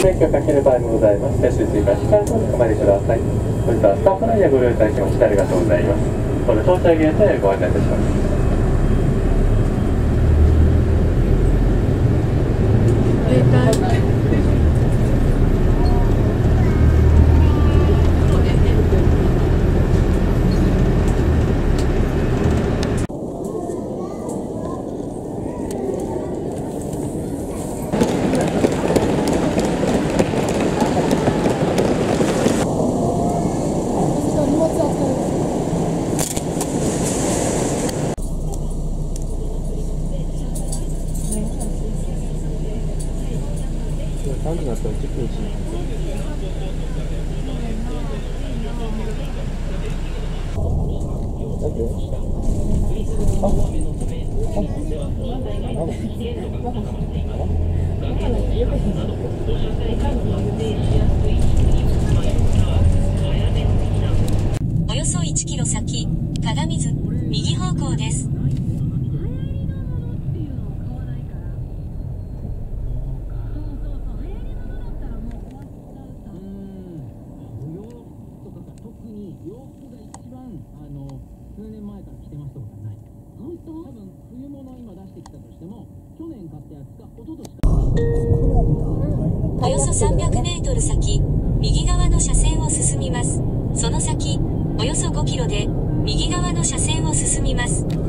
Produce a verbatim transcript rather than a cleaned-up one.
免許かける場合もございます。接種追加しっかりとお構いください。本日はスタッフ内やご利用いただきましてありがとうございます。この到着ゲートへご案内いたします。 さんじになったらチェックインしないと。 およそいちキロ先、鏡津、右方向です。 洋服が一番あの数年前から着てましたことはない。本当？多分冬物今出してきたとしても去年買ったやつか一昨年か。 およそさんびゃくメートル先、右側の車線を進みます。その先、およそごキロで右側の車線を進みます。